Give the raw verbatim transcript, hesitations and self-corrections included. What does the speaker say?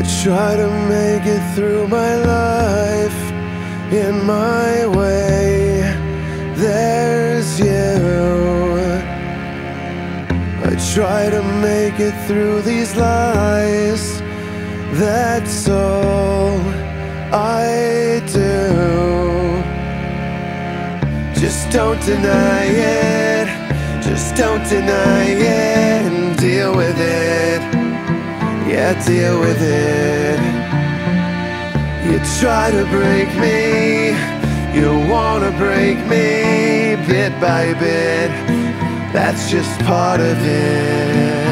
try to make it through my life in my way. There's you. I try to make it through these lies. That's all I do. Just don't deny it. Just don't deny it and deal with it. Yeah, deal with it. You try to break me, you wanna break me bit by bit. That's just part of it.